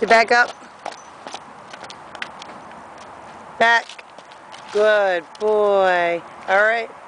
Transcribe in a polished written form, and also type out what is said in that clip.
To back up. Back. Good boy. All right.